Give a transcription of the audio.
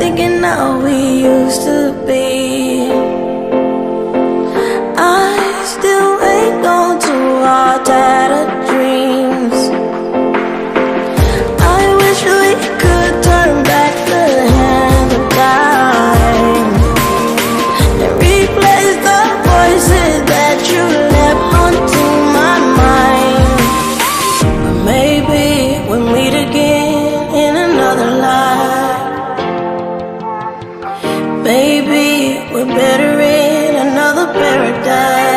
thinking how we used to be. I still ain't gone to our tattered dreams. I wish we could turn back the hand of time and replace the voices that you left onto my mind. But maybe we'll meet again in another life. Maybe we're better in another paradise.